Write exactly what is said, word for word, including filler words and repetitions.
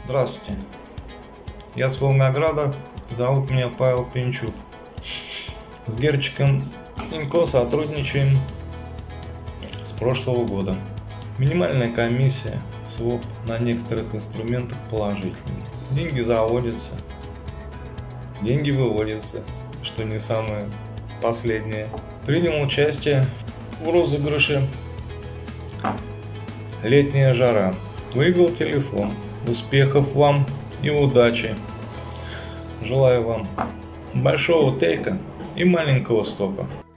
Здравствуйте, я с Волгограда, зовут меня Павел Пинчук. С Герчиком Инко сотрудничаем с прошлого года. Минимальная комиссия, своп на некоторых инструментах положительный. Деньги заводятся, деньги выводятся, что не самое последнее. Принял участие в розыгрыше «Летняя жара». Выиграл телефон. Успехов вам и удачи. Желаю вам большого тейка и маленького стопа.